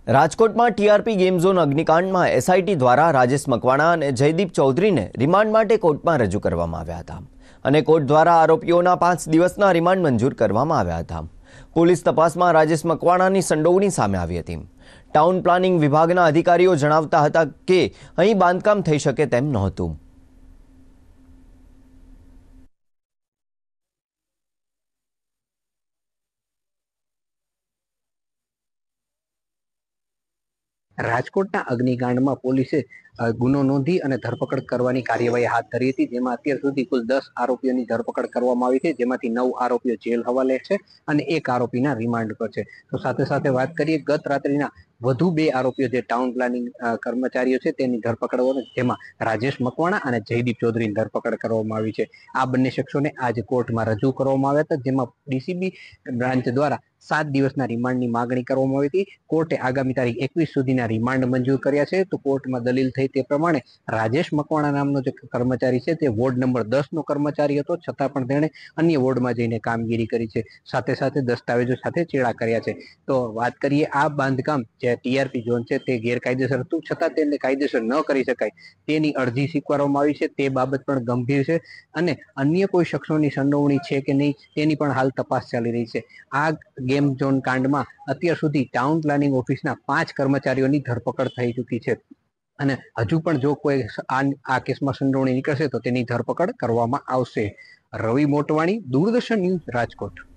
રાજકોટમાં TRP game zone અગ્નિકાંડમાં SIT દ્વારા રાજેશ મકવાણા અને જયદીપ ચૌધરીને રિમાન્ડ માટે કોર્ટમાં રજૂ કરવામાં આવ્યા હતા અને કોર્ટ દ્વારા આરોપીઓના 5 દિવસના રિમાન્ડ મંજૂર કરવામાં આવ્યા હતા। પોલીસ તપાસમાં રાજેશ મકવાણાની સંડોવણી સામે આવી હતી। ટાઉન પ્લાનિંગ વિભાગના અધિકારીઓ જણાવતા હતા કે અહીં બાંધકામ થઈ શકે તેમ નહોતું। રાજકોટના અગ્નિકાંડમાં પોલીસે ગુનો નોંધી અને ધરપકડ કરવાની કાર્યવાહી હાથ ધરી હતી, જેમાં અત્યાર સુધી કુલ 10 આરોપીઓની ધરપકડ કરવામાં આવી છે, જેમાંથી 9 આરોપીઓ જેલ હવાલે છે અને 1 આરોપીના રિમાન્ડ પર છે। તો સાથે સાથે વાત કરીએ ગત રાત્રિના વધુ 2 આરોપીઓ જે ટાઉન પ્લાનિંગ કર્મચારીઓ છે તેની ધરપકડ, જેમાં રાજેશ મકવાણા અને જયદીપ ચૌધરીની ધરપકડ કરવામાં આવી છે। આ બંને શખ્સોને આજે કોર્ટમાં રજૂ કરવામાં આવ્યા હતા, જેમાં ડીસીબી બ્રાન્ચ દ્વારા 7 દિવસના રિમાન્ડની માગણી કરવામાં આવી હતી। કોર્ટે આગામી તારીખ 21 સુધીના રિમાન્ડ મંજૂર કર્યા છે। તો કોર્ટમાં દલીલ થઈ તે પ્રમાણે રાજેશ મકવાણા નામનો જે કર્મચારી છે તે વોર્ડ નંબર 10 નો કર્મચારી હતો, છતાં પણ તેણે અન્ય વોર્ડમાં જઈને કામગીરી કરી છે, સાથે સાથે દસ્તાવેજો સાથે ચેડા કર્યા છે। તો વાત કરીએ આ બાંધકામ જે ટીઆરપી ઝોન છે તે ગેરકાયદેસર હતું, છતાં તેને કાયદેસર ન કરી શકાય તેની અરજી સ્વીકારવામાં આવી છે। તે બાબત પણ ગંભીર છે અને અન્ય કોઈ શખ્સોની સંડોવણી છે કે નહીં તેની પણ હાલ તપાસ ચાલી રહી છે। આ ગેમ ઝોન કાંડમાં અત્યાર સુધી ટાઉન પ્લાનિંગ ઓફિસના 5 કર્મચારીઓની ધરપકડ થઈ ચૂકી છે અને હજુ પણ જો કોઈ આ કેસમાં સંડોવણી નીકળશે તો તેની ધરપકડ કરવામાં આવશે। રવિ મોટવાણી, દૂરદર્શન ન્યૂઝ, રાજકોટ।